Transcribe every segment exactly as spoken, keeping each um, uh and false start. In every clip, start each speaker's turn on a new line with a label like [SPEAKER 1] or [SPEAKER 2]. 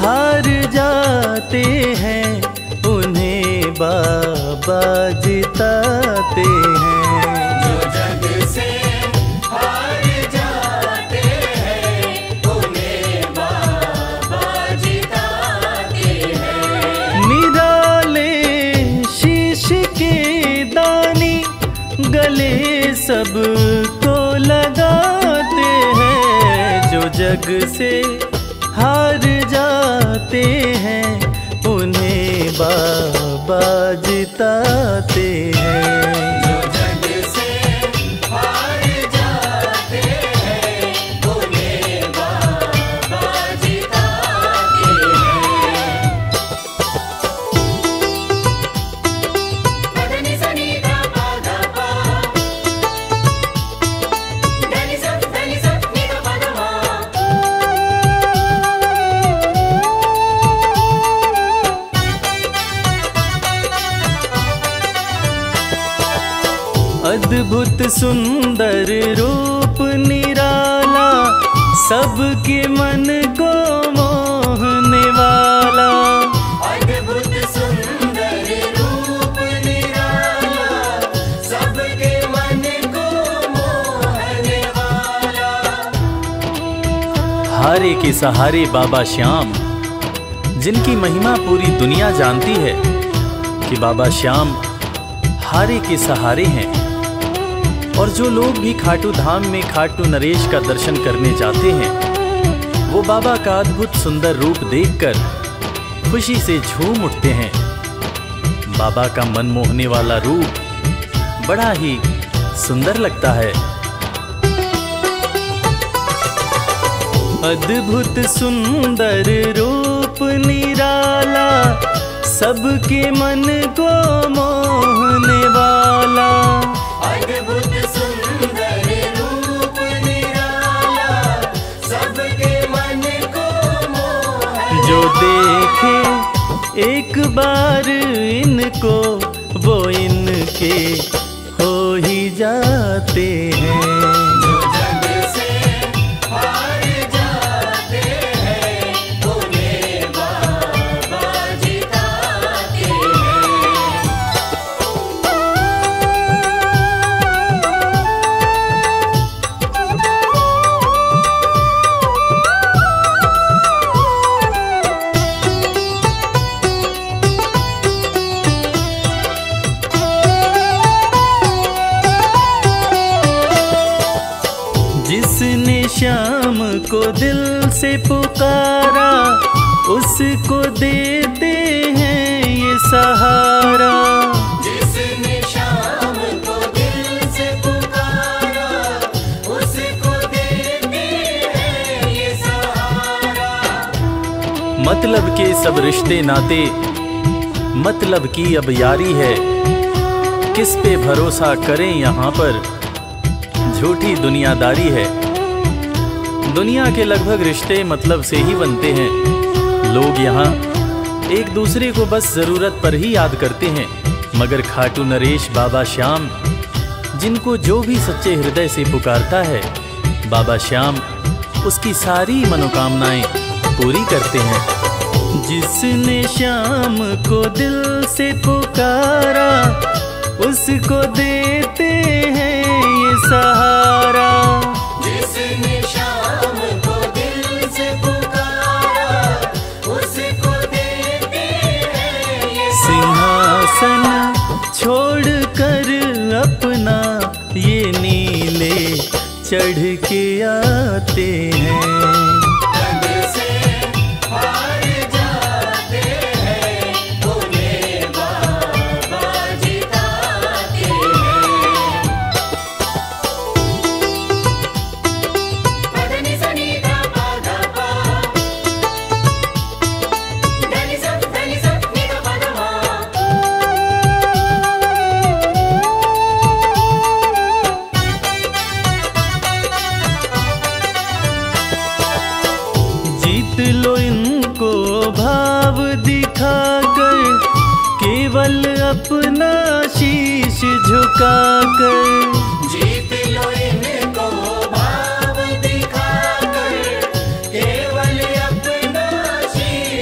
[SPEAKER 1] हार जाते हैं, उन्हें बाबा जिताते हैं।
[SPEAKER 2] जो जग से हार जाते हैं, उन्हें बाबा जिताते हैं।
[SPEAKER 1] निराले शीश के दानी गले सबको लगाते हैं। जो जग से हार जाते हैं, उन्हें बाबा जिताते हैं।
[SPEAKER 2] जो जग से हार जाते हैं, उन्हें बाबा जिताते हैं। पदनि सनि धा पा धा पा, धनि सा धनि सा नि धा पा धा मा।
[SPEAKER 1] अद्भुत सुंदर रूप निराला, सबके मन को मोहने वाला।
[SPEAKER 2] अद्भुत सुंदर रूप निराला, सबके मन को मोहने वाला।
[SPEAKER 1] हारे के सहारे बाबा श्याम, जिनकी महिमा पूरी दुनिया जानती है कि बाबा श्याम हारे के सहारे हैं। और जो लोग भी खाटू धाम में खाटू नरेश का दर्शन करने जाते हैं, वो बाबा का अद्भुत सुंदर रूप देखकर खुशी से झूम उठते हैं। बाबा का मन मोहने वाला रूप बड़ा ही सुंदर लगता है। अद्भुत सुंदर रूप निराला, सबके मन को मोहने वाला।
[SPEAKER 2] अद्भुत सुंदर रूप निराला, सबके मन को मोहने।
[SPEAKER 1] जो देखे एक बार इनको, वो इनके हो ही जाते हैं।
[SPEAKER 2] जो जग से हार जाते हैं, उन्हें बाबा जिताते हैं।
[SPEAKER 1] जिसने श्याम को दिल से पुकारा, उसको देते हैं ये सहारा।
[SPEAKER 2] जिसने श्याम को दिल से पुकारा, उसको देते हैं ये सहारा।
[SPEAKER 1] मतलब के सब रिश्ते नाते, मतलब की अब यारी है। किस पे भरोसा करें यहाँ पर, झूठी दुनियादारी है। दुनिया के लगभग रिश्ते मतलब से ही बनते हैं। लोग यहाँ एक दूसरे को बस जरूरत पर ही याद करते हैं, मगर खाटू नरेश बाबा श्याम, जिनको जो भी सच्चे हृदय से पुकारता है, बाबा श्याम उसकी सारी मनोकामनाएं पूरी करते हैं। जिसने श्याम को दिल से पुकारा, उसको देते हैं ये सहारा।
[SPEAKER 2] जिसने श्याम को दिल से पुकारा, उसको देते हैं ये
[SPEAKER 1] सिंहासन छोड़कर अपना ये नीले चढ़ के आते हैं।
[SPEAKER 2] जग से हार जाते हैं, उन्हें बाबा जिताते हैं। पदनि सनि धा पा धा पा, धनि सा धनि सा नि धा पा धा मा।
[SPEAKER 1] जीत लो इनको भाव दिखाकर, केवल अपना शीश झुकाकर।
[SPEAKER 2] जीत लो इनको भाव दिखाकर, केवल अपना शीश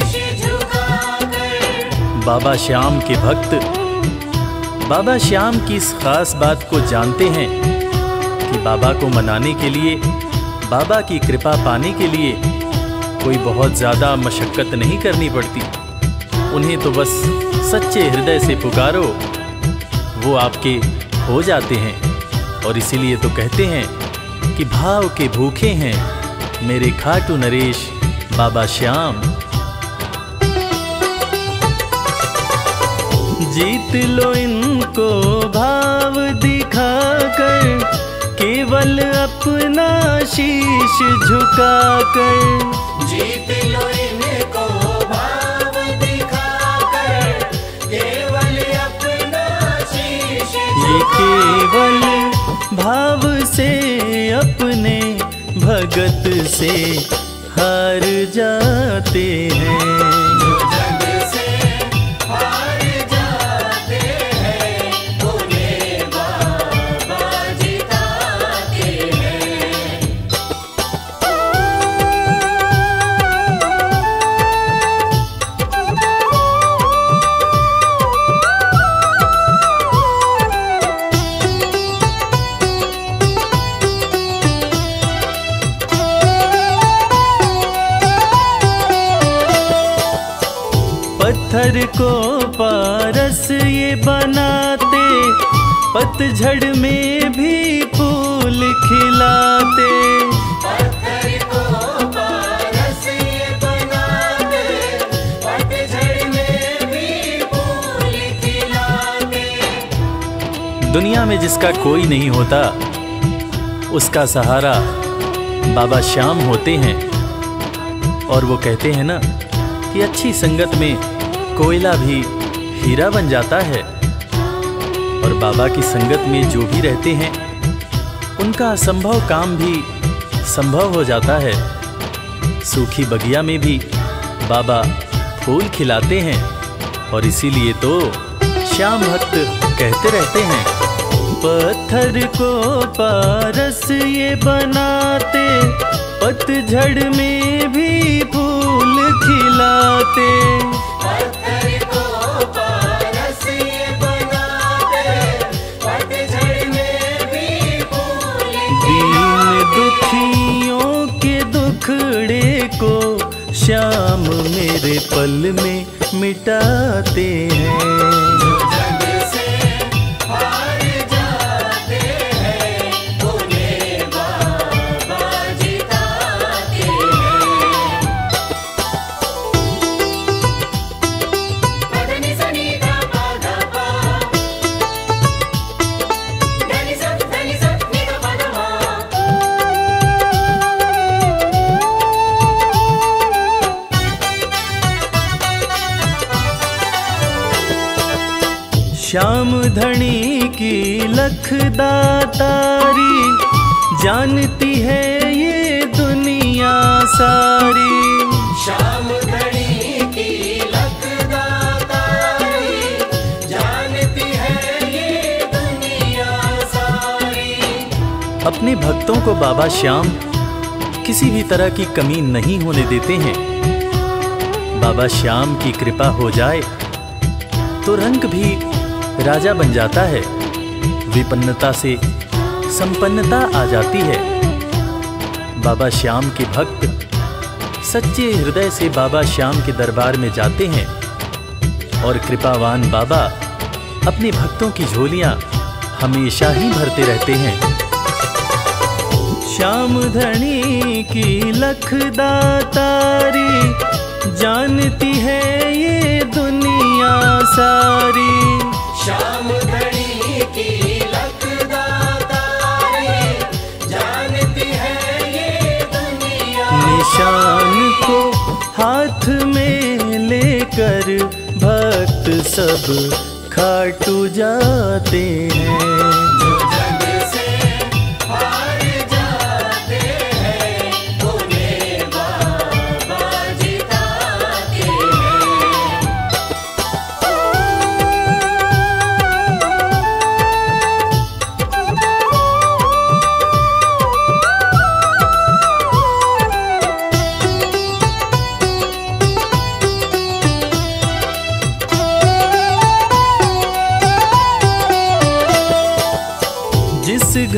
[SPEAKER 1] बाबा श्याम के भक्त बाबा श्याम की इस खास बात को जानते हैं कि बाबा को मनाने के लिए, बाबा की कृपा पाने के लिए कोई बहुत ज़्यादा मशक्क़त नहीं करनी पड़ती। उन्हें तो बस सच्चे हृदय से पुकारो, वो आपके हो जाते हैं। और इसीलिए तो कहते हैं कि भाव के भूखे हैं मेरे खाटू नरेश बाबा श्याम। जीत लो इनको भाव दिखाकर, केवल अपना शीश झुकाकर।
[SPEAKER 2] जीत लो इनको भाव दिखाकर, केवल अपना शीश
[SPEAKER 1] ये केवल भाव से अपने भगत से हार जाते हैं।
[SPEAKER 2] जो जग से हार जाते हैं, उन्हें बाबा जिताते हैं।
[SPEAKER 1] पत्थर को पारस ये बनाते, पतझड़ में भी फूल खिलाते।
[SPEAKER 2] पत्थर को पारस ये बनाते, पतझड़ में भी फूल खिलाते।
[SPEAKER 1] दुनिया में जिसका कोई नहीं होता, उसका सहारा बाबा श्याम होते हैं। और वो कहते हैं ना कि अच्छी संगत में कोयला भी हीरा बन जाता है। और बाबा की संगत में जो भी रहते हैं, उनका असंभव काम भी संभव हो जाता है। सूखी बगिया में भी बाबा फूल खिलाते हैं। और इसीलिए तो श्याम भक्त कहते रहते हैं, पत्थर को पारस ये बनाते, पतझड़ में भी फूल खिलाते।
[SPEAKER 2] पत्थर को पारस ये बनाते, पतझड़ में भी फूल
[SPEAKER 1] दीन दुखियों के दुखड़े को श्याम मेरे पल में मिटाते हैं।
[SPEAKER 2] जो जग से हार जाते हैं, उन्हें बाबा जिताते हैं। पदनि सनि धा पा धा पा, धनि सा धनि सा नि धा पा धा मा।
[SPEAKER 1] श्याम धनी की लख दातारी, जानती है ये दुनिया सारी।
[SPEAKER 2] श्याम धनी की लख दातारी, जानती है ये दुनिया सारी।
[SPEAKER 1] अपने भक्तों को बाबा श्याम किसी भी तरह की कमी नहीं होने देते हैं। बाबा श्याम की कृपा हो जाए तो रंग भी राजा बन जाता है, विपन्नता से संपन्नता आ जाती है। बाबा श्याम के भक्त सच्चे हृदय से बाबा श्याम के दरबार में जाते हैं और कृपावान बाबा अपने भक्तों की झोलियां हमेशा ही भरते रहते हैं। श्याम धनी की लख दातारी, जानती है ये दुनिया सारी।
[SPEAKER 2] श्याम धनी की लख दातारी, जानती है ये दुनिया।
[SPEAKER 1] निशान को हाथ में लेकर भक्त सब खाटू जाते हैं।
[SPEAKER 2] जो जग से हार जाते हैं, उन्हें बाबा जिताते हैं।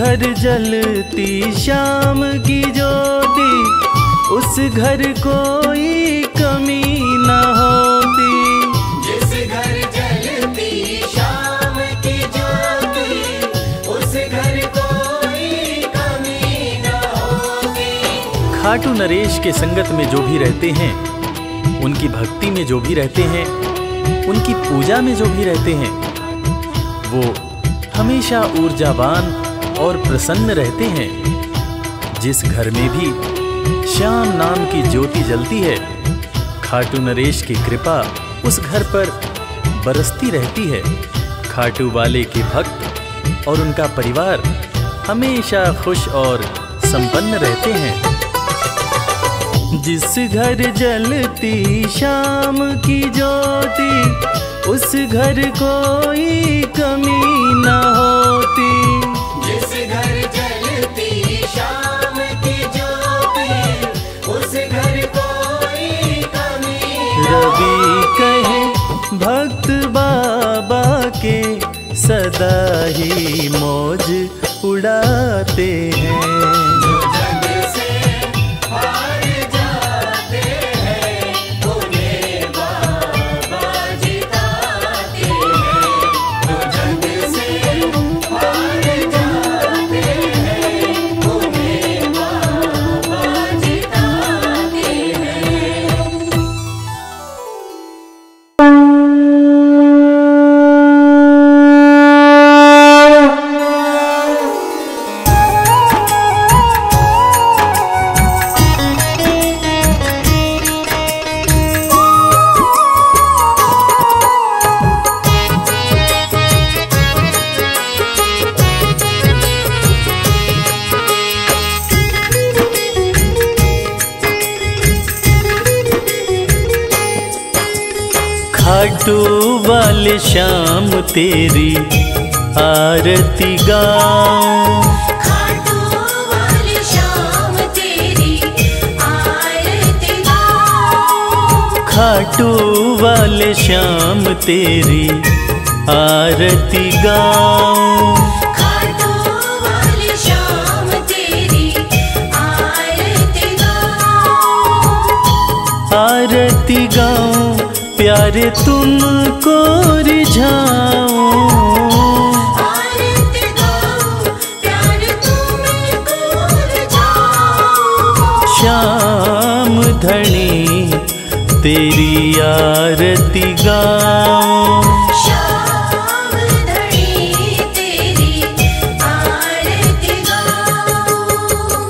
[SPEAKER 1] घर जलती शाम की ज्योति, उस घर कोई कमी न होती।
[SPEAKER 2] जिस घर जलती शाम की ज्योति, उस घर कोई कमी न होती।
[SPEAKER 1] खाटू नरेश के संगत में जो भी रहते हैं, उनकी भक्ति में जो भी रहते हैं, उनकी पूजा में जो भी रहते हैं, वो हमेशा ऊर्जावान और प्रसन्न रहते हैं। जिस घर में भी श्याम नाम की ज्योति जलती है, खाटू नरेश की कृपा उस घर पर बरसती रहती है। खाटू वाले के भक्त और उनका परिवार हमेशा खुश और संपन्न रहते हैं। जिस घर जलती शाम की ज्योति, उस घर कोई कमी न होती।
[SPEAKER 2] जिस घर जलती शाम की ज्योति, उस घर कोई कमी न
[SPEAKER 1] रवि कहे भक्त बाबा के, सदा ही मौज उड़ाते हैं।
[SPEAKER 2] जो जग से हार जाते हैं, उन्हें बाबा जिताते हैं। जो जग से हार जाते हैं, उन्हें बाबा जिताते हैं।
[SPEAKER 1] खाटू वाले श्याम तेरी आरती गाऊं।
[SPEAKER 3] खाटू वाले श्याम तेरी आरती गाऊं।
[SPEAKER 1] खाटू वाले श्याम तेरी आरती गाऊं।
[SPEAKER 3] खाटू वाले श्याम तेरी आरती गाऊं।
[SPEAKER 1] आरती गाऊं प्यारे तुमको रिझाऊं।
[SPEAKER 3] आरती गाऊं प्यारे तुमको रिझाऊं।
[SPEAKER 1] श्याम धनी तेरी आरती गाऊं।
[SPEAKER 3] श्याम धनी तेरी आरती गाऊं।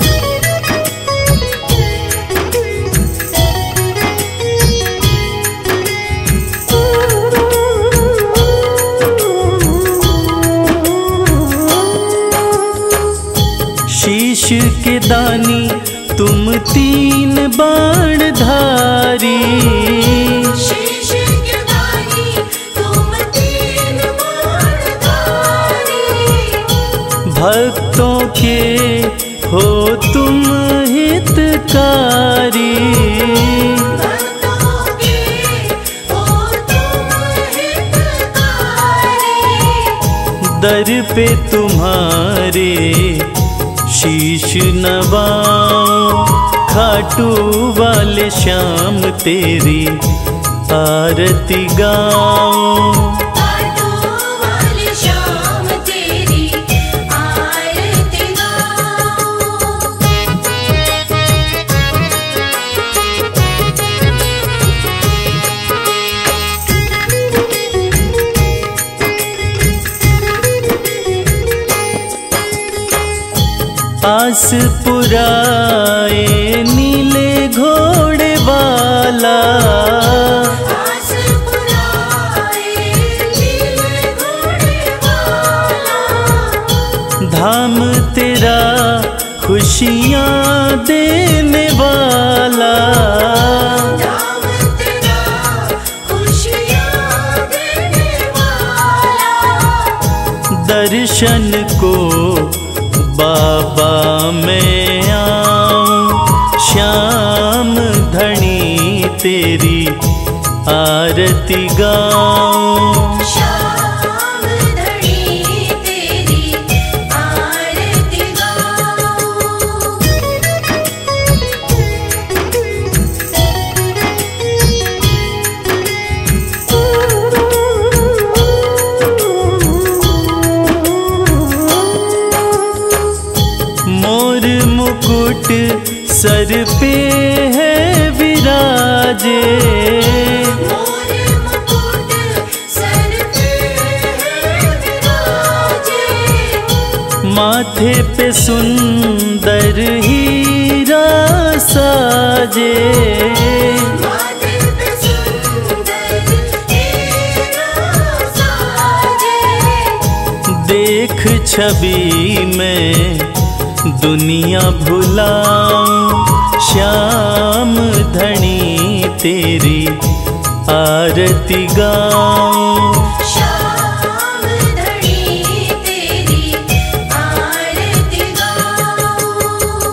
[SPEAKER 1] शीश के दानी तुम तीन बाण धारी।
[SPEAKER 3] शीश के दानी तुम तीन बाणधारी।
[SPEAKER 1] भक्तों के हो तुम हितकारी।
[SPEAKER 3] भक्तों के हो तुम हितकारी।
[SPEAKER 1] दर पे तुम्हारे शीश नवाऊं। खाटू वाले श्याम तेरी आरती गाऊं।
[SPEAKER 3] खाटू वाले श्याम तेरी आरती गाऊं।
[SPEAKER 1] आस पुराए नीले घोड़े वाला।
[SPEAKER 3] आस पुराए नीले घोड़े वाला।
[SPEAKER 1] धाम तेरा खुशियाँ देने वाला।
[SPEAKER 3] धाम तेरा खुशियाँ देने वाला।
[SPEAKER 1] दर्शन को बाबा मैं आऊं। श्याम धनी तेरी आरती गाऊं।
[SPEAKER 3] श्याम धनी तेरी आरती
[SPEAKER 1] पे सुंदर हीरा साजे,
[SPEAKER 3] माथे पे सुंदर हीरा साजे।
[SPEAKER 1] देख छवि में दुनिया भुलाऊं, श्याम धनी तेरी आरती गाऊं।
[SPEAKER 3] श्याम धनी तेरी आरती गाऊं।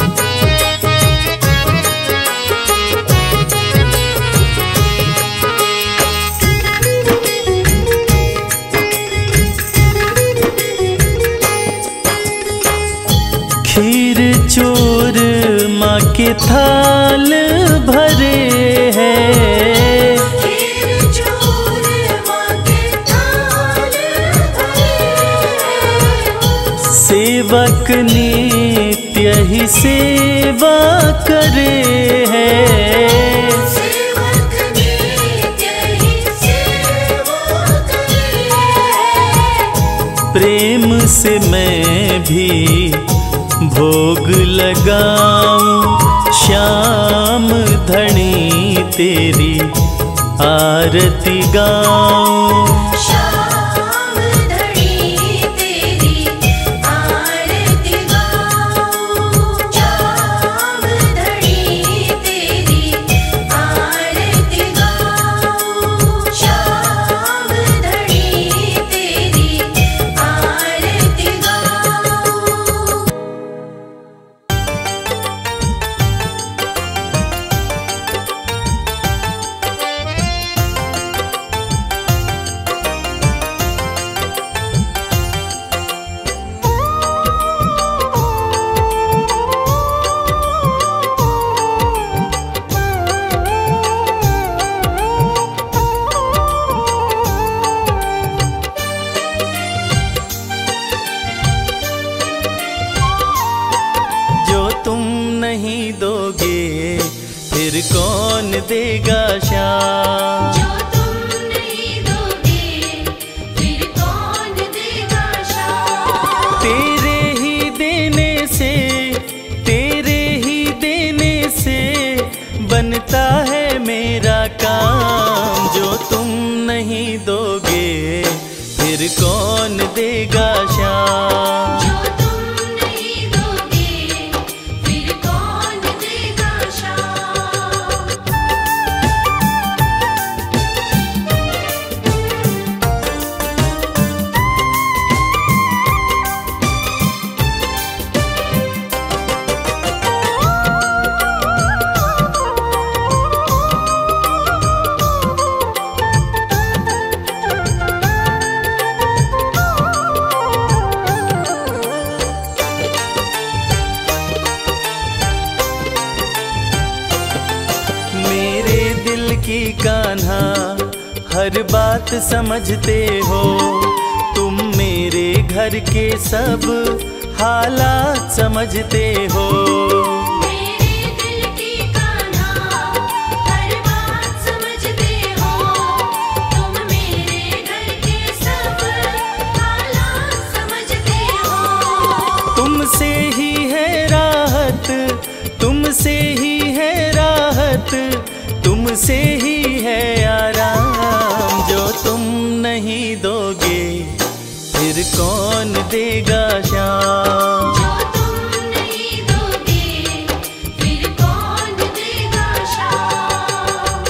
[SPEAKER 1] खीर चोर माँ के थाल भरे हैं,
[SPEAKER 3] खीर चोर माँ के थाल भरे हैं।
[SPEAKER 1] सेवक नित्य ही सेवा करे हैं।
[SPEAKER 3] सेवक नित्य ही सेवा करे हैं।
[SPEAKER 1] प्रेम से मैं भी भोग लगाऊं, श्याम धनी तेरी आरती गाऊं।
[SPEAKER 3] श्याम धनी तेरी आरती गाऊं। श्याम धनी तेरी आरती गाऊं। श्याम धनी तेरी आरती गाऊं।
[SPEAKER 1] जो तुम नहीं दोगे फिर कौन देगा श्याम।
[SPEAKER 3] जो तुम नहीं दोगे फिर कौन देगा श्याम।
[SPEAKER 1] तेरे ही देने से, तेरे ही देने से बनता है मेरा काम। जो तुम नहीं दोगे फिर कौन देगा श्याम।
[SPEAKER 3] जो तुम नहीं दोगे फिर कौन देगा श्याम।
[SPEAKER 1] मेरे दिल की कान्हा हर बात समझते हो, तुम मेरे घर के सब हालात समझते हो।
[SPEAKER 3] मेरे दिल की कान्हा हर बात समझते हो, तुम मेरे घर के सब हालात समझते हो।
[SPEAKER 1] तुमसे ही है राहत, तुमसे ही है राहत, तुमसे ही है आराम। जो तुम नहीं दोगे फिर कौन देगा श्याम।
[SPEAKER 3] जो तुम नहीं दोगे फिर कौन देगा श्याम।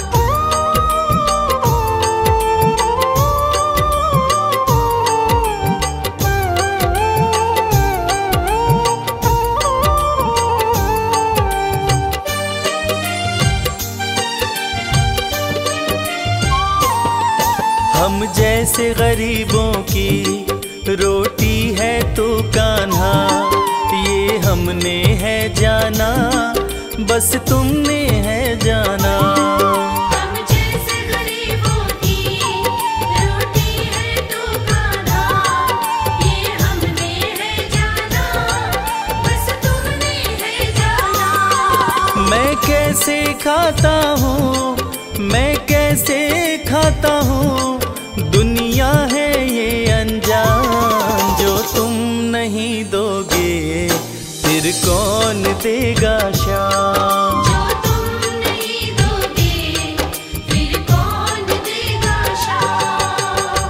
[SPEAKER 1] हम जैसे गरीबों की रोटी है तो कान्हा, ये हमने है जाना, बस तुमने है जाना।
[SPEAKER 3] हम जैसे गरीबों की रोटी है तो कान्हा, ये हमने है जाना, बस तुमने है जाना।
[SPEAKER 1] मैं कैसे खाता हूँ, मैं कैसे खाता हूँ, दुनिया है ये अनजान। जो तुम नहीं दोगे फिर कौन देगा श्याम।
[SPEAKER 3] जो तुम नहीं दोगे फिर कौन देगा श्याम।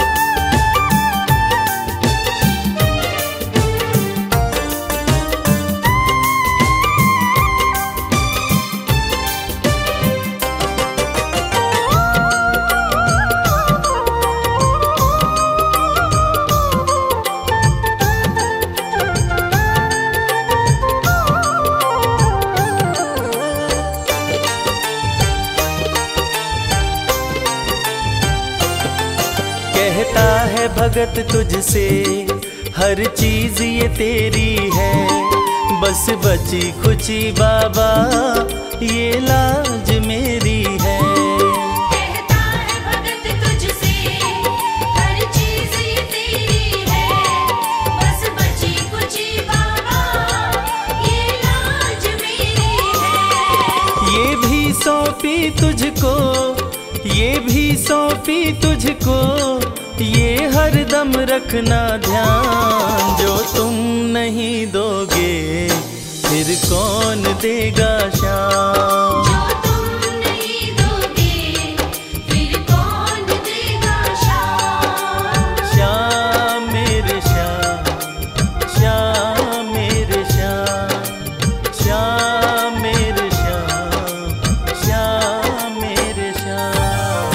[SPEAKER 1] कहता है भगत तुझसे हर चीज ये तेरी है, बस बची खुची बाबा ये लाज मेरी है।
[SPEAKER 3] कहता है भगत तुझसे हर चीज ये तेरी है, बस बची कुची बाबा ये लाज मेरी है।
[SPEAKER 1] ये भी सौंपी तुझको, ये भी सौंपी तुझको, ये हरदम रखना ध्यान। जो तुम नहीं दोगे फिर कौन देगा श्याम।
[SPEAKER 3] जो तुम नहीं दोगे फिर कौन देगा श्याम।
[SPEAKER 1] श्याम मेरे श्याम, श्याम मेरे श्याम, श्याम मेरे श्याम, श्याम मेरे श्याम।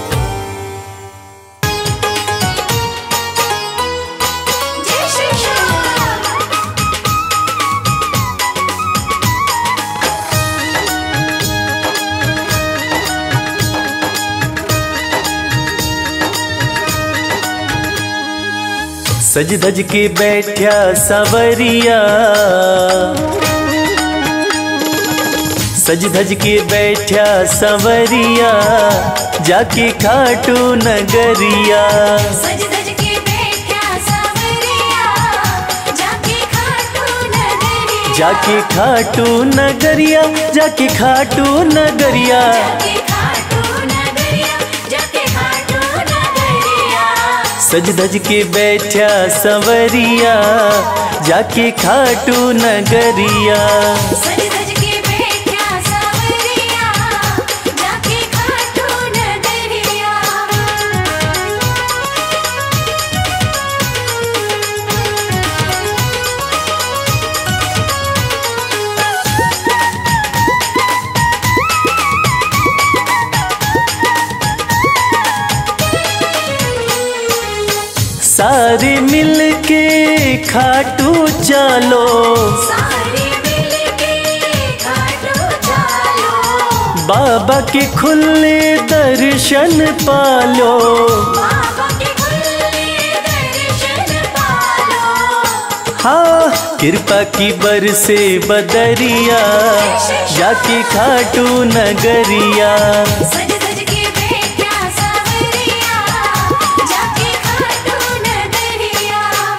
[SPEAKER 3] जय श्री श्याम।
[SPEAKER 1] सज धज के बैठा सवरिया, सज धज के बैठा सवरिया, जाके खाटू नगरिया।
[SPEAKER 3] सज धज के बैठा सवरिया, जाके खाटू नगरिया।
[SPEAKER 1] जाके खाटू नगरिया, जाके खाटू नगरिया।
[SPEAKER 3] जाके खाटू नगरिया, जाके खाटू नगरिया।
[SPEAKER 1] सज धज के बैठा सवरिया, जाके खाटू नगरिया।
[SPEAKER 3] सज धज के बैठा सवरिया, जाके खाटू नगरिया।
[SPEAKER 1] सारे मिल के खाटू चलो,
[SPEAKER 3] सारे मिलके खाटू चलो।
[SPEAKER 1] बाबा के खुले दर्शन पालो।
[SPEAKER 3] बाबा के खुले दर्शन पालो।
[SPEAKER 1] हाँ कृपा की बरसे बदरिया, जाके खाटू नगरिया।
[SPEAKER 3] सज धज के बैठा सवरिया, जाके खाटू नगरिया।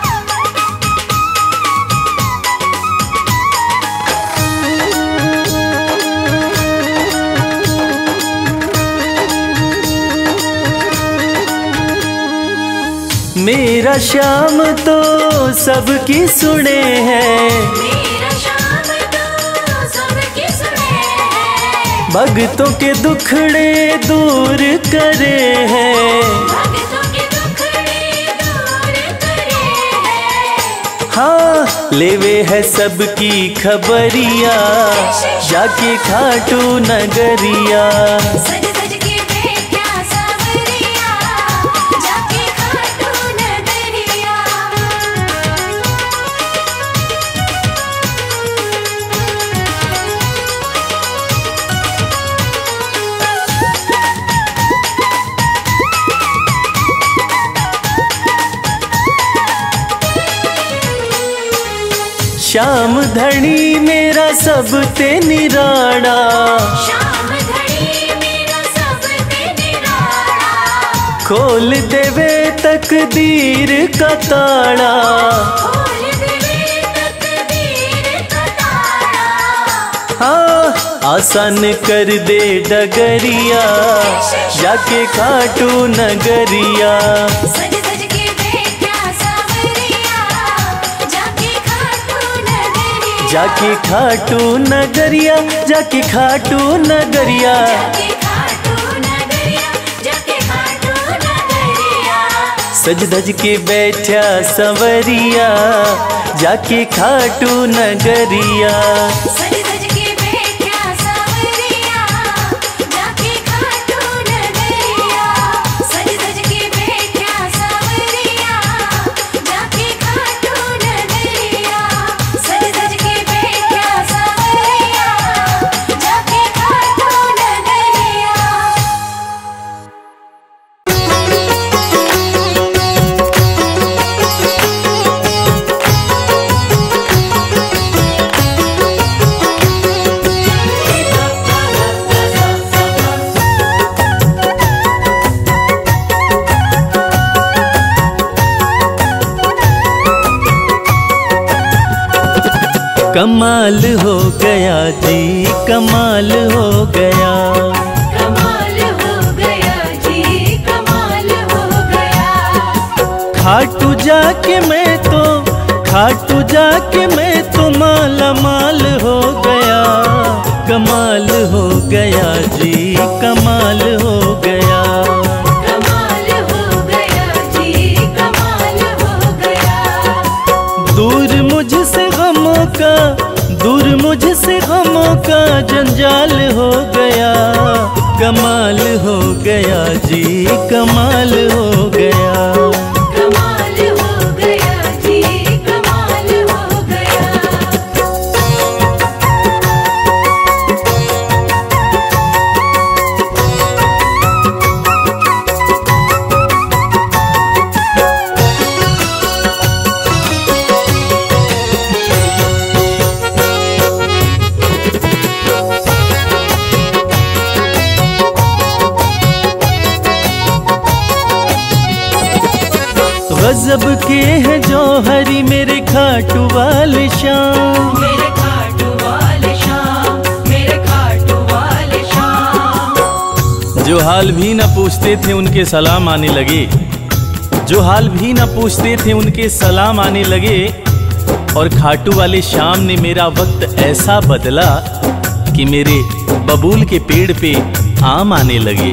[SPEAKER 1] मेरा श्याम तो सबकी सुने हैं,
[SPEAKER 3] मेरा श्याम तो सबकी सुने हैं।
[SPEAKER 1] भक्तों के दुखड़े दूर करे हैं।
[SPEAKER 3] भक्तों के दुखड़े दूर करे हैं।
[SPEAKER 1] हाँ लेवे है सबकी खबरिया, जाके खाटू नगरिया।
[SPEAKER 3] सज धज के बैठा सवरिया, जाके खाटू नगरिया।
[SPEAKER 1] श्याम धनी मेरा सब ते निराड़ा,
[SPEAKER 3] श्याम धनी मेरा सब ते निराड़ा।
[SPEAKER 1] खोल देवे तकदीर का ताड़ा।
[SPEAKER 3] खोल देवे तकदीर का ताड़ा।
[SPEAKER 1] हाँ आसान कर दे डगरिया, जाके खाटू नगरिया।
[SPEAKER 3] सज धज के बैठा सवरिया, जाके खाटू नगरिया।
[SPEAKER 1] जाके खाटू नगरिया, जाके खाटू नगरिया,
[SPEAKER 3] जाके खाटू नगरिया, जाके खाटू नगरिया।
[SPEAKER 1] सज धज के बैठा संवरिया, जाके खाटू नगरिया।
[SPEAKER 3] सज धज के बैठा संवरिया, जाके खाटू नगरिया। सज धज के बैठा संवरिया, जाके खाटू नगरिया। सज धज के बैठा संवरिया, जाके खाटू नगरिया।
[SPEAKER 1] कमाल हो गया जी, कमाल हो गया,
[SPEAKER 3] कमाल हो गया जी, कमाल हो गया।
[SPEAKER 1] खाटू जाके मैं तो, खाटू जाके मैं तो माला माल हो गया। कमाल हो गया जी, कमाल हो गया,
[SPEAKER 3] कमाल हो गया जी, कमाल हो गया।
[SPEAKER 1] दूर मुझसे गमों का, दूर मुझसे गमों का जंजाल हो गया। कमाल हो गया जी, कमाल हो गया,
[SPEAKER 3] कमाल हो गया जी, कमाल हो गया।
[SPEAKER 1] गजब के हैं जौहरी मेरे खाटू वाले शाम।
[SPEAKER 3] मेरे खाटू वाले शाम, मेरे खाटू वाले शाम।
[SPEAKER 1] जो हाल भी न पूछते थे उनके सलाम आने लगे, जो हाल भी न पूछते थे उनके सलाम आने लगे। और खाटू वाले शाम ने मेरा वक्त ऐसा बदला कि मेरे बबूल के पेड़ पे आम आने लगे।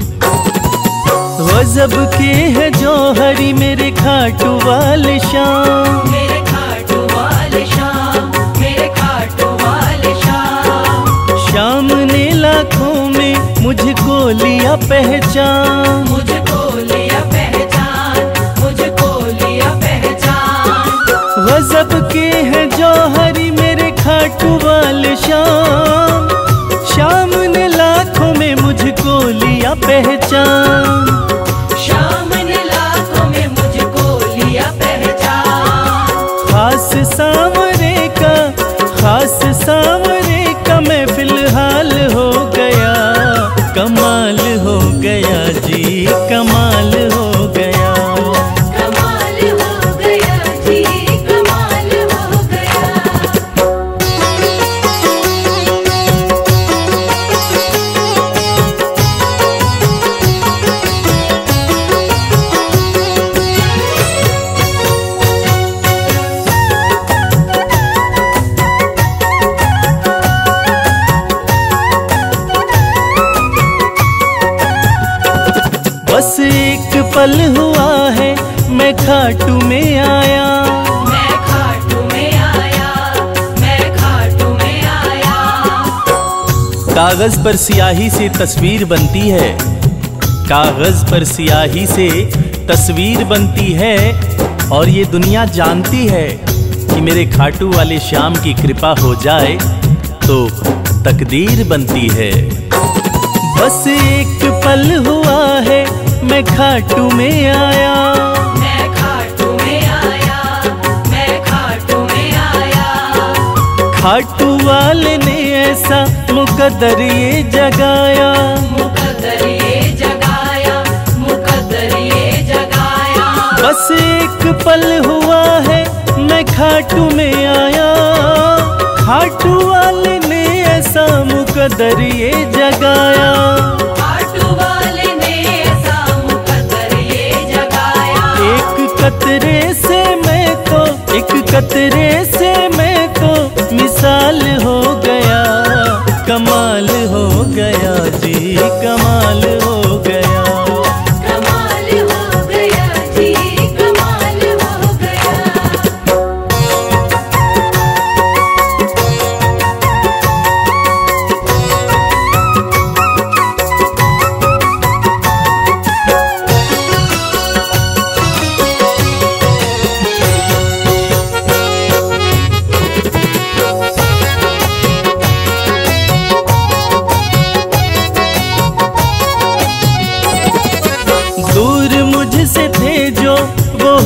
[SPEAKER 1] गजब के हैं जौहरी मेरे खाटू वाले शाम।
[SPEAKER 3] मेरे खाटू वाले शाम, मेरे खाटू वाले शाम।
[SPEAKER 1] शाम ने लाखों में मुझको लिया पहचान,
[SPEAKER 3] मुझको लिया पहचान, मुझको लिया पहचान।
[SPEAKER 1] गजब के हैं जौहरी मेरे खाटू वाले शाम। शाम ने लाखों में मुझको लिया पहचान,
[SPEAKER 3] शाम ने लाखों में मुझको लिया पहचान।
[SPEAKER 1] खास सांवरे का, खास सांवरे का मैं फिलहाल हो गया। कमाल हो गया जी, कमाल हो गया,
[SPEAKER 3] कमाल हो गया जी, कमाल हो गया।
[SPEAKER 1] बस एक पल हुआ है मैं खाटू में आया।
[SPEAKER 3] मैं खाटू में आया, मैं खाटू में आया।
[SPEAKER 1] कागज पर स्याही से तस्वीर बनती है, कागज पर स्याही से तस्वीर बनती है। और ये दुनिया जानती है कि मेरे खाटू वाले शाम की कृपा हो जाए तो तकदीर बनती है। बस एक पल हुआ है मैं खाटू में आया।
[SPEAKER 3] मैं खाटू में आया, मैं खाटू में आया।
[SPEAKER 1] खाटू वाले ने ऐसा मुकद्दर ये जगाया,
[SPEAKER 3] मुकद्दर ये जगाया, मुकद्दर ये जगाया।
[SPEAKER 1] बस एक पल हुआ है मैं खाटू में आया। खाटू वाले ने ऐसा मुकद्दर ये जगाया,
[SPEAKER 3] खाटू वाले ने ऐसा मुकद्दर ये जगाया।
[SPEAKER 1] एक कतरे से मैं तो, एक कतरे से मैं तो मिस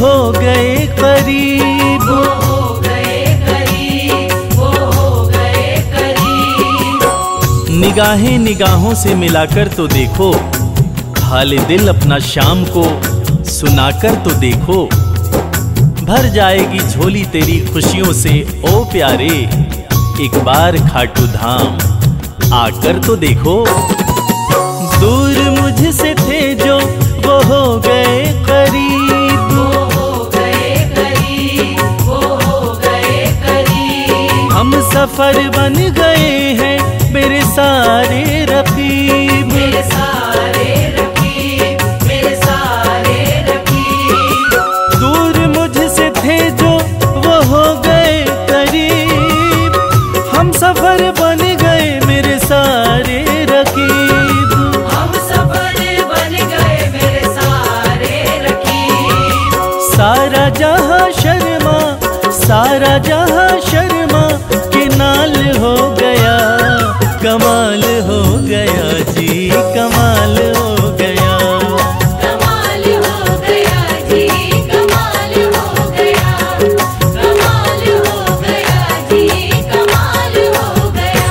[SPEAKER 1] हो गए करीब।
[SPEAKER 3] वो हो गए करीब, वो हो गए करीब।
[SPEAKER 1] निगाहें निगाहों से मिलाकर तो देखो, हाल दिल अपना शाम को सुनाकर तो देखो। भर जाएगी झोली तेरी खुशियों से ओ प्यारे, एक बार खाटू धाम आकर तो देखो। दूर मुझसे थे जो वो हो गए करीब।
[SPEAKER 3] वो हो गए करीब, वो हो गए करीब।
[SPEAKER 1] हम सफर बन गए हैं मेरे सारे रकीब।
[SPEAKER 3] मेरे सारे रकीब, मेरे सारे रकीब।
[SPEAKER 1] दूर मुझसे थे जो वो हो गए करीब। हम सफर बन गए मेरे सारे रकीब।
[SPEAKER 3] हम सफर बन गए मेरे सारे रकीब।
[SPEAKER 1] सारा जहां शर्मा, सारा जहां शर्मा के नाल हो गया। कमाल हो गया जी, कमाल हो गया।
[SPEAKER 3] कमाल हो गया जी, कमाल हो गया। कमाल हो गया जी, कमाल हो गया।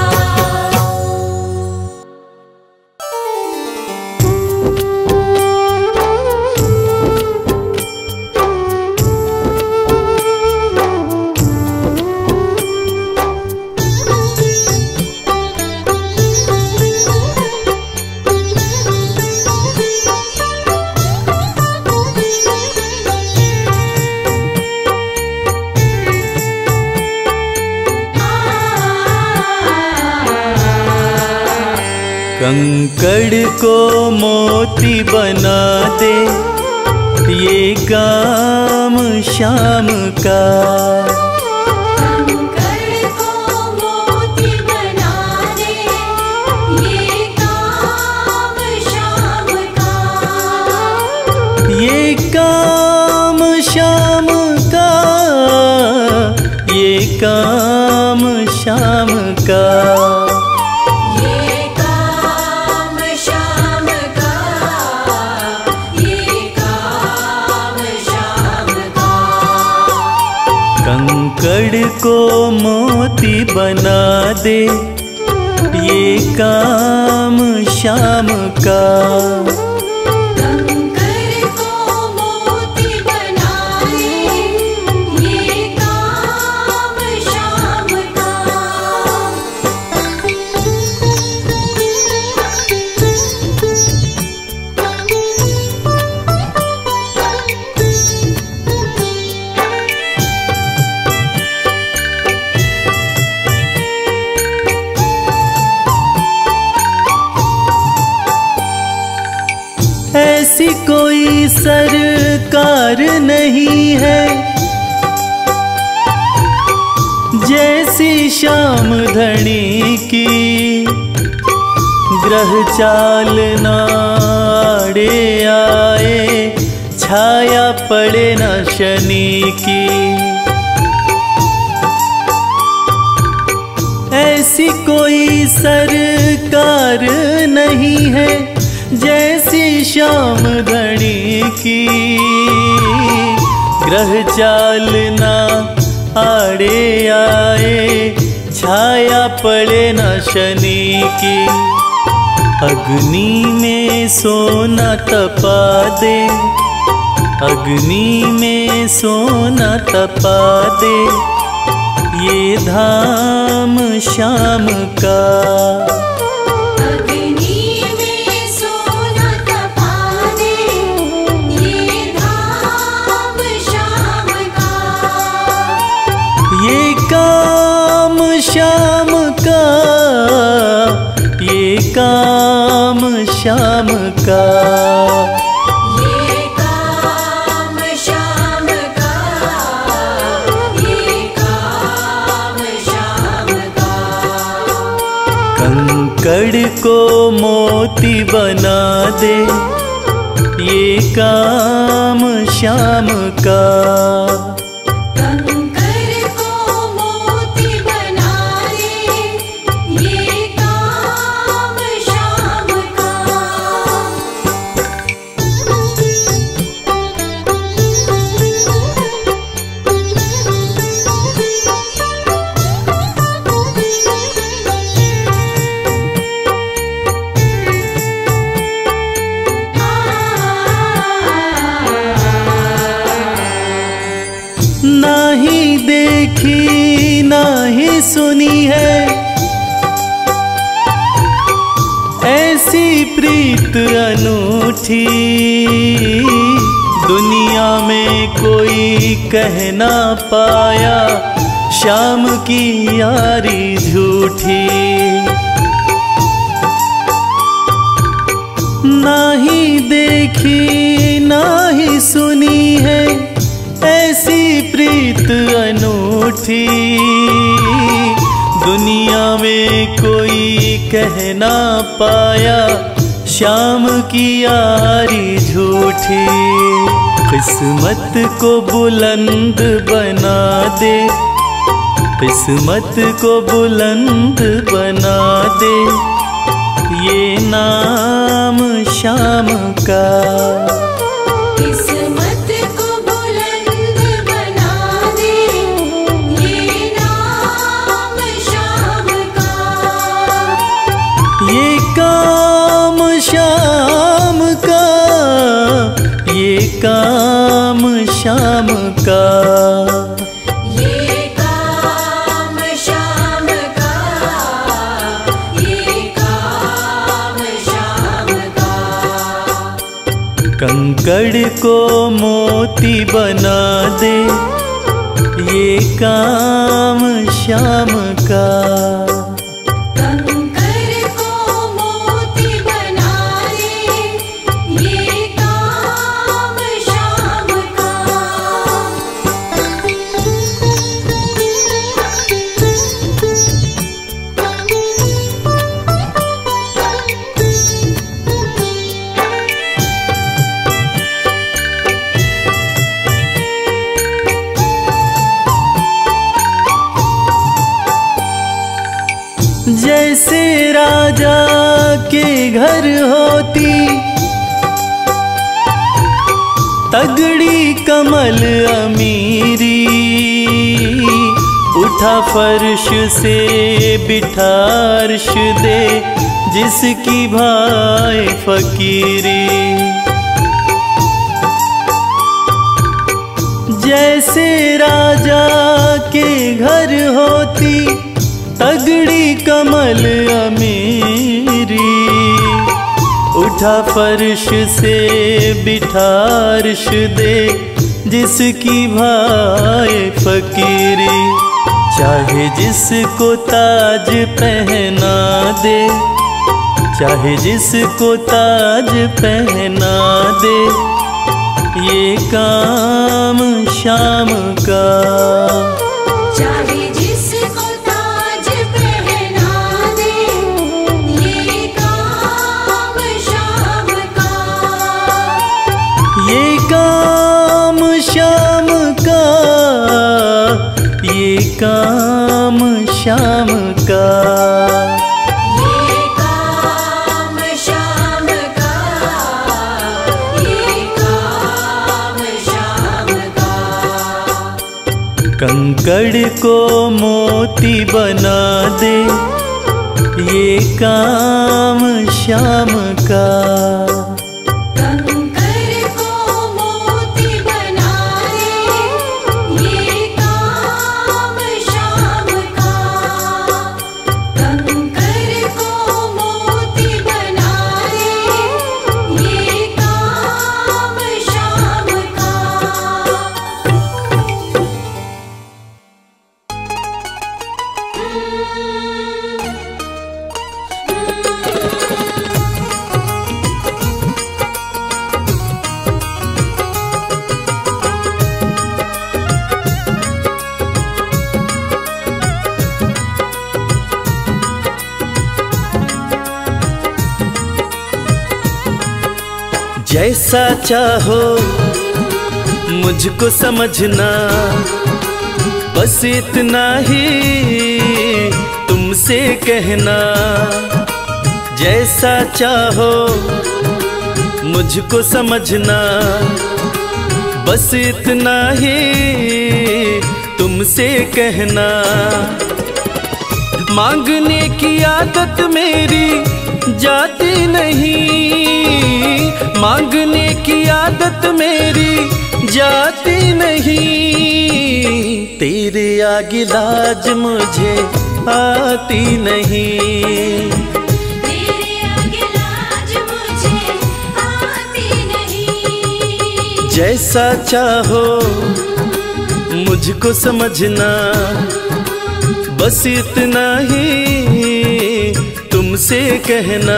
[SPEAKER 1] कंकड़ को मोती बना दे ये काम शाम का।
[SPEAKER 3] कंकड़ को मोती बना दे ये काम शाम का।
[SPEAKER 1] ये काम शाम का, ये काम शाम का।
[SPEAKER 3] ये काम शाम का, ये काम शाम का।
[SPEAKER 1] कंकड़ को मोती बना दे ये काम शाम का।
[SPEAKER 3] कंकड़ को मोती बना दे ये काम शाम का।
[SPEAKER 1] ऐसी कोई सरकार नहीं है जैसी शाम धनी की। ग्रह चाल नाड़े आए, छाया पड़े न शनि की। ऐसी कोई सरकार नहीं है जैसी शाम धनी की। ग्रह चाल ना आड़े आए, छाया पड़े न शनि की। अग्नि में सोना तपा दे, अग्नि में सोना तपा दे ये धाम शाम का।
[SPEAKER 3] अग्नि में सोना तपा दे ये धाम शाम का।
[SPEAKER 1] ये काम शाम का, ये काम शाम का।
[SPEAKER 3] ये काम शाम का, ये काम शाम का।
[SPEAKER 1] कंकड़ को मोती बना दे ये काम शाम का।
[SPEAKER 3] कंकड़ को मोती बना दे ये काम शाम का।
[SPEAKER 1] देखी ना ही सुनी है, ऐसी प्रीत अनूठी दुनिया में कोई कह ना पाया, श्याम की यारी झूठी। ना ही देखी ना ही सुनी है, ऐसी प्रीत अनूठी दुनिया में कोई कह ना पाया, श्याम की यारी झूठी। किस्मत को बुलंद बना दे, किस्मत को बुलंद बना दे, ये नाम श्याम का।
[SPEAKER 2] किस्मत को बुलंद बना दे, ये नाम श्याम का।
[SPEAKER 1] ये काम श्याम का, ये काम श्याम का,
[SPEAKER 2] ये काम श्याम का, ये काम श्याम का।
[SPEAKER 1] कंकड़ को मोती बना दे, ये काम श्याम का।
[SPEAKER 2] कंकर को मोती बना दे, ये काम श्याम का।
[SPEAKER 1] जैसे राजा के घर होती तगड़ी कमल अमीरी, उठा फर्श से बिठा अर्श दे, जिसकी भाई फकीरी। जैसे राजा के घर होती तगड़ी कमल अमीरी, उठा फर्श से बिठा अर्श दे, जिसकी भाई फकीरी। चाहे जिसको ताज पहना दे, चाहे जिसको ताज पहना दे, ये काम श्याम का।
[SPEAKER 2] चाहे जिसको ताज पहना दे, ये काम श्याम का।
[SPEAKER 1] ये काम श्याम का, ये काम श्याम का।
[SPEAKER 2] ये काम श्याम का, ये काम श्याम का।
[SPEAKER 1] कंकड़ को मोती बना दे, ये काम श्याम का।
[SPEAKER 2] कंकर को मोती बना दे, ये काम श्याम का। कंकर को मोती बना दे, ये काम श्याम का।
[SPEAKER 1] जैसा चाहो मुझको समझना, बस इतना ही तुमसे कहना। जैसा चाहो मुझको समझना, बस इतना ही तुमसे कहना। मांगने की आदत मेरी जाती नहीं, मांगने की आदत मेरी जाती नहीं। तेरे आगे लाज मुझे आती नहीं,
[SPEAKER 2] तेरे आगे लाज मुझे आती नहीं।
[SPEAKER 1] जैसा चाहो मुझको समझना, बस इतना ही तुमसे कहना।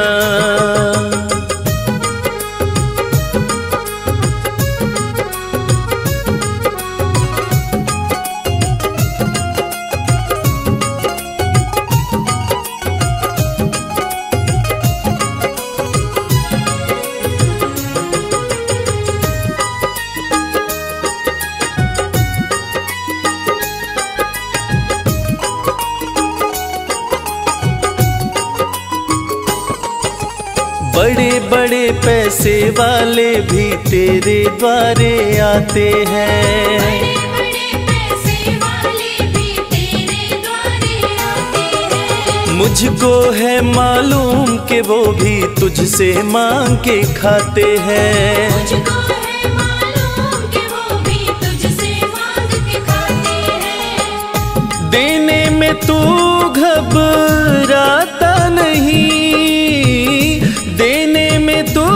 [SPEAKER 1] बड़े बड़े पैसे वाले भी तेरे द्वारे आते हैं,
[SPEAKER 2] बड़े बड़े पैसे वाले भी तेरे द्वारे आते हैं।
[SPEAKER 1] मुझको है मालूम कि वो भी तुझसे मांग के खाते हैं।
[SPEAKER 2] मुझको है मालूम कि वो भी तुझसे मांग के खाते हैं।
[SPEAKER 1] देने में तू घबराता नहीं, देने में तू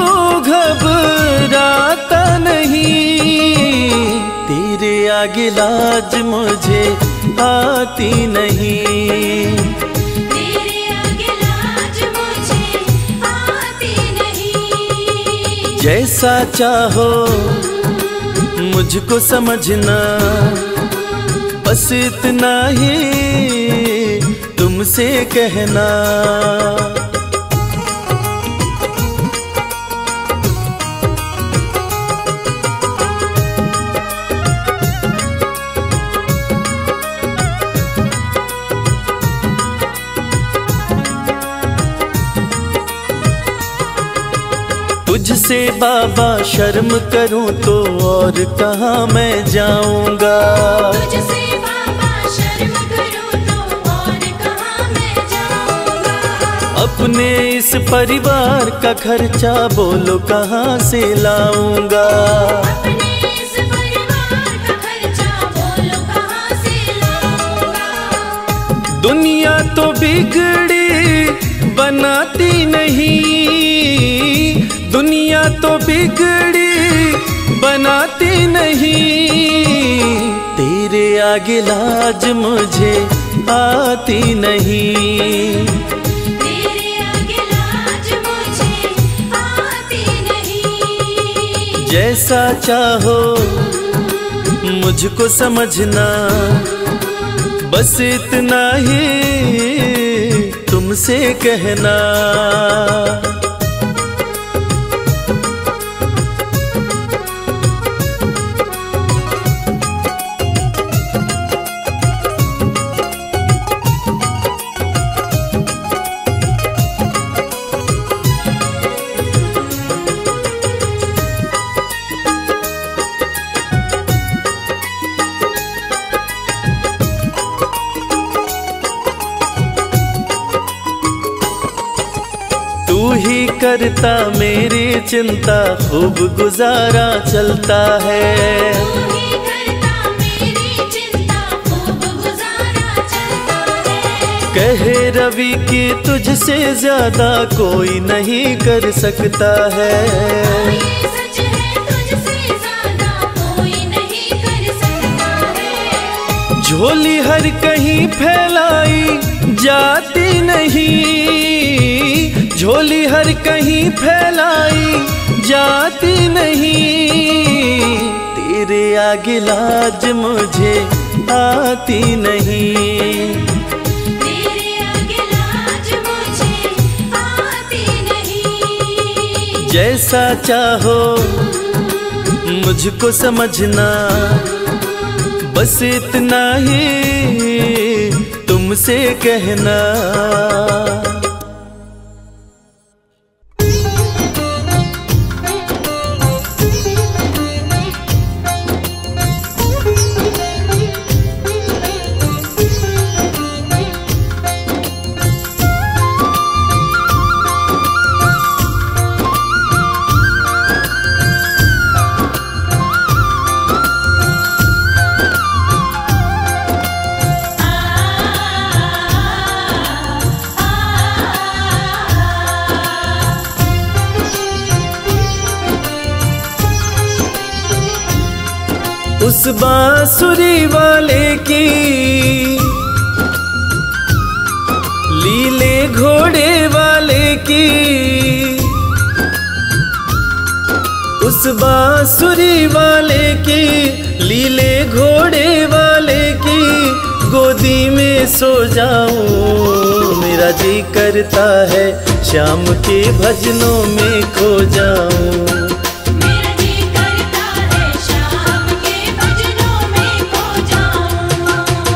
[SPEAKER 1] घबराता नहीं, तेरे आगे लाज मुझे आती नहीं,
[SPEAKER 2] तेरे आगे लाज मुझे आती नहीं।
[SPEAKER 1] जैसा चाहो मुझको समझना, बस इतना ही तुमसे कहना। तुझसे बाबा शर्म करूं तो और कहाँ मैं जाऊंगा,
[SPEAKER 2] तुझसे बाबा शर्म करूं तो और कहाँ मैं जाऊंगा।
[SPEAKER 1] अपने इस परिवार का खर्चा बोलो कहाँ से लाऊंगा,
[SPEAKER 2] अपने इस परिवार का खर्चा बोलो कहाँ से लाऊंगा।
[SPEAKER 1] दुनिया तो बिगड़ी बनाती नहीं, दुनिया तो बिगड़ी बनाती नहीं, तेरे आगे लाज मुझे आती नहीं,
[SPEAKER 2] तेरे आगे लाज मुझे आती नहीं।
[SPEAKER 1] जैसा चाहो मुझको समझना, बस इतना ही तुमसे कहना। तू ही करता मेरी चिंता, खूब गुजारा चलता है।
[SPEAKER 2] तू ही करता मेरी चिंता, खूब गुजारा चलता है।
[SPEAKER 1] कहे रवि कि तुझसे ज्यादा कोई नहीं कर सकता है।
[SPEAKER 2] ये सच है, तुझसे ज्यादा कोई नहीं कर सकता है।
[SPEAKER 1] झोली हर कहीं फैलाई जाती नहीं, झोली हर कहीं फैलाई जाती नहीं, तेरे आगे लाज मुझे आती नहीं,
[SPEAKER 2] तेरे आगे लाज मुझे आती नहीं।
[SPEAKER 1] जैसा चाहो मुझको समझना, बस इतना ही तुमसे कहना। उस बांसुरी वाले की लीले घोड़े वाले की, उस बांसुरी वाले की लीले घोड़े वाले की गोदी में सो जाऊं। मेरा जी करता है श्याम के भजनों में खो जाऊं।
[SPEAKER 2] मेरा जी करता है शाम के भजनों में खो जाऊं।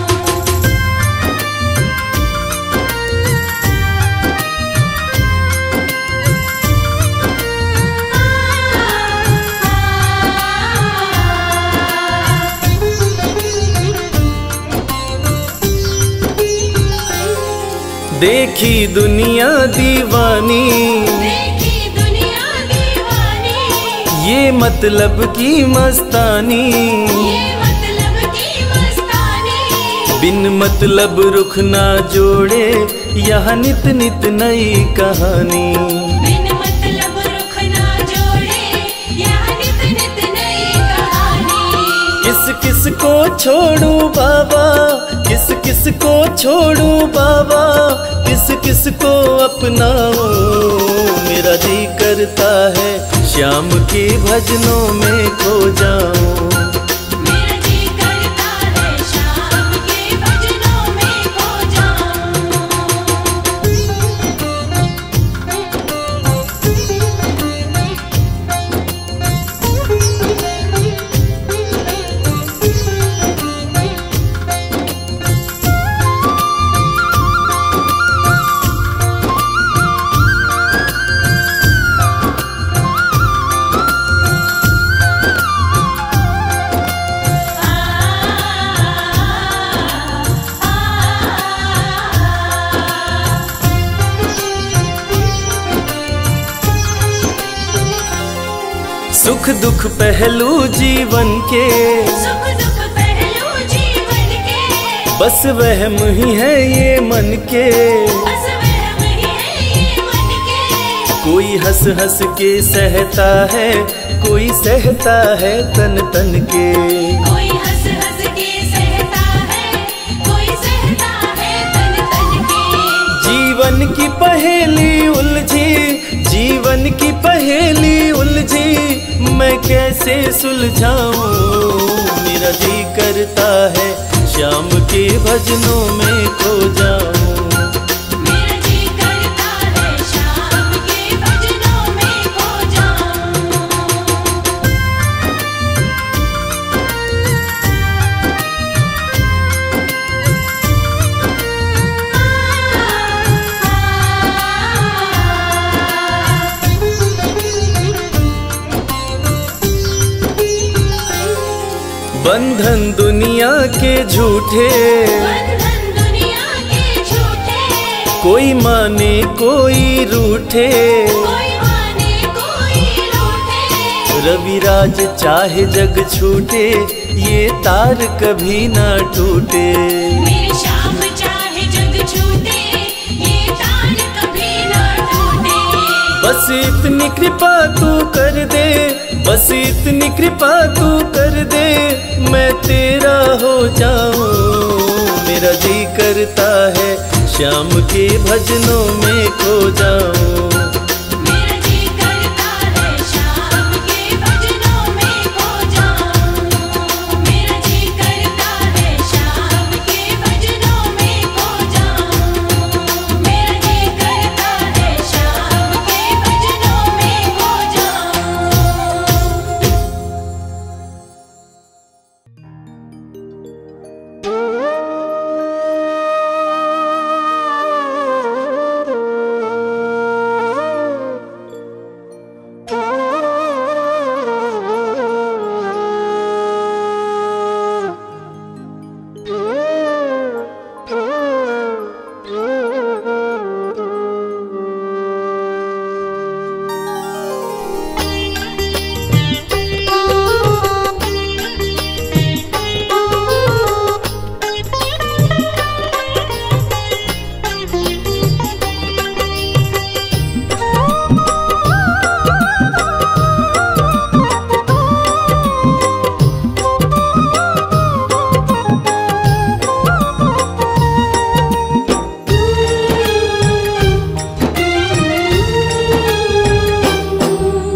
[SPEAKER 1] देखी दुनिया दीवानी,
[SPEAKER 2] देखी दुनिया दीवानी,
[SPEAKER 1] ये मतलब की मस्तानी,
[SPEAKER 2] ये मतलब की मस्तानी।
[SPEAKER 1] बिन मतलब रुख ना जोड़े यहाँ नित नित नई कहानी।
[SPEAKER 2] बिन मतलब रुख ना जोड़े यहाँ नित नित नई कहानी।
[SPEAKER 1] किस किस को छोड़ूं बाबा, किस किस को छोड़ूं बाबा, किस किस को अपनाऊं। मेरा जी करता है श्याम के भजनों में खो जाऊं।
[SPEAKER 2] मेरा जी करता है शाम के भजनों में खो
[SPEAKER 1] सुख दुख पहलू जीवन के,
[SPEAKER 2] सुख दुख पहलू जीवन के,
[SPEAKER 1] बस वहम ही है ये मन के।
[SPEAKER 2] बस वहम ही है ये मन के।
[SPEAKER 1] कोई हंस हंस के सहता है, कोई सहता है तन तन के।
[SPEAKER 2] कोई हंस हंस के सहता है, कोई सहता है तन तन के।
[SPEAKER 1] जीवन की पहेली उलझी, जीवन की पहेली उलझी, मैं कैसे सुलझाऊं। मेरा जी करता है श्याम के भजनों में खो जाऊं।
[SPEAKER 2] मेरा जी करता है शाम के भजनों में खो जाऊं।
[SPEAKER 1] बंधन दुनिया के झूठे,
[SPEAKER 2] बंधन दुनिया के झूठे,
[SPEAKER 1] कोई माने कोई रूठे।
[SPEAKER 2] कोई माने कोई रूठे।
[SPEAKER 1] रविराज चाहे जग छूटे, ये तार कभी ना टूटे।
[SPEAKER 2] मेरे श्याम चाहे जग छूटे, ये तार कभी ना टूटे।
[SPEAKER 1] बस इतनी कृपा तू कर दे, बस इतनी कृपा तू कर दे, मैं तेरा हो जाऊं। मेरा जी करता है श्याम के भजनों में खो जाऊं।
[SPEAKER 2] मेरा जी करता है शाम के भजनों में खो जाऊं। मेरा जी करता है शाम के भजनों में खो जाऊं। मेरा जी करता है शाम के भजनों में खो जाऊं।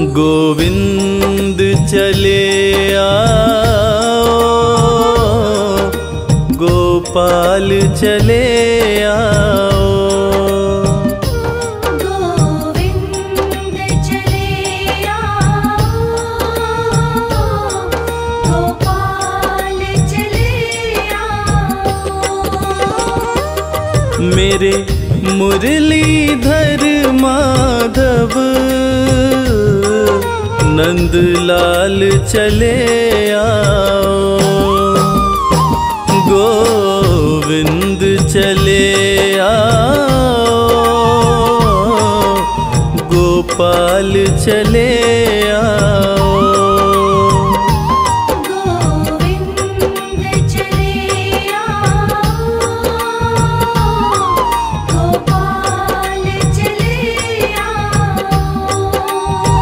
[SPEAKER 1] गोविंद चले आओ, गोपाल चले आओ।
[SPEAKER 2] गोविंद चले आओ, गोपाल चले आओ।
[SPEAKER 1] मेरे मुरलीधर माधव नंदलाल चले आओ, गोविंद चले आओ, गोपाल चले आओ।
[SPEAKER 2] गोविंद चले आओ, गोपाल चले आओ।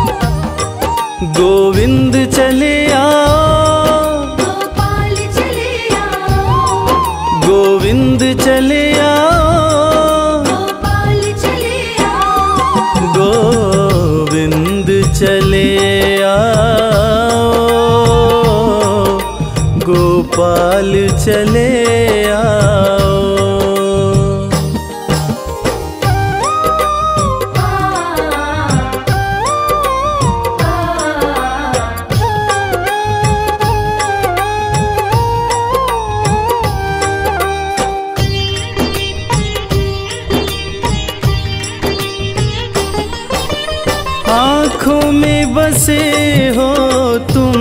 [SPEAKER 1] गोविंद चले आओ,
[SPEAKER 2] गोपाल चले आओ,
[SPEAKER 1] गोविंद चले आओ,
[SPEAKER 2] गोपाल चले आओ।
[SPEAKER 1] गोविंद चले आओ, गोपाल चले आओ। आँखों में बसे हो तुम,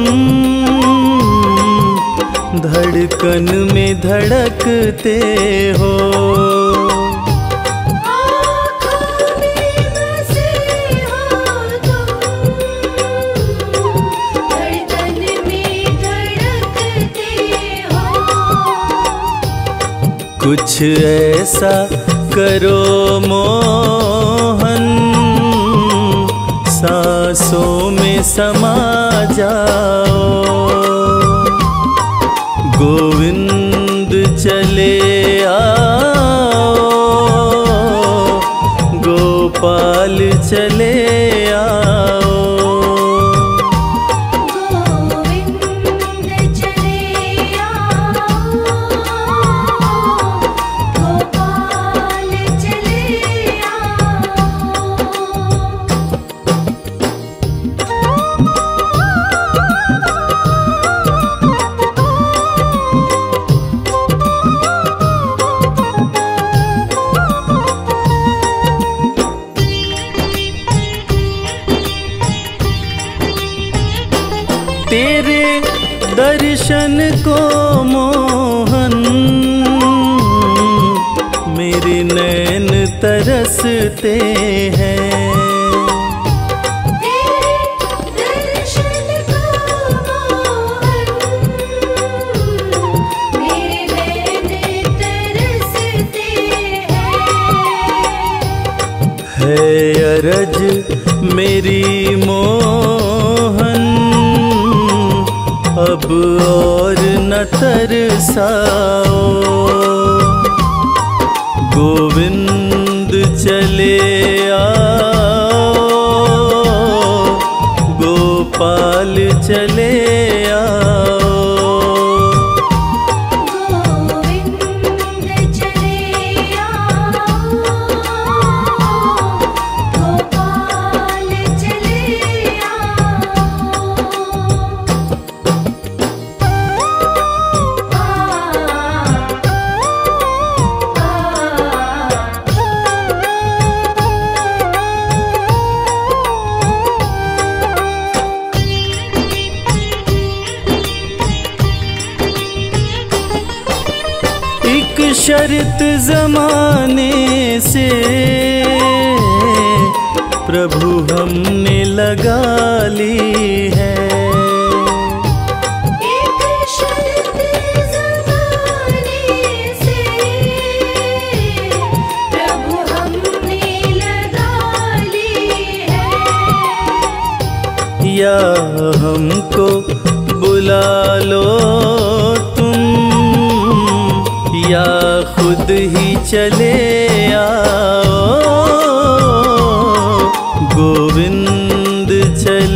[SPEAKER 1] धड़कन में धड़कते हो।
[SPEAKER 2] आँखों में बसे हो तुम, धड़कन में धड़कते हो।
[SPEAKER 1] कुछ ऐसा करो मोहन, सांसों में समा जाओ। गोविंद चले आओ, गोपाल चले आओ।
[SPEAKER 2] गोविंद चले आओ, गोपाल चले आओ।
[SPEAKER 1] तेरे दर्शन को मोहन, मेरे नैन तरसते हैं।
[SPEAKER 2] तेरे दर्शन को मोहन, मेरे नैन तरसते हैं।
[SPEAKER 1] है अरज मेरी मोहन, अब और न तरसाओ। गोविंद चले आओ, गोपाल चले आओ।
[SPEAKER 2] गोविंद चले आओ, गोपाल चले
[SPEAKER 1] एक शर्त जमाने से प्रभु हमने लगा ली है।
[SPEAKER 2] एक शर्त ज़माने से प्रभु हमने लगा ली है।
[SPEAKER 1] या हमको बुला लो तुम, या खुद ही चले आओ। गोविंद चले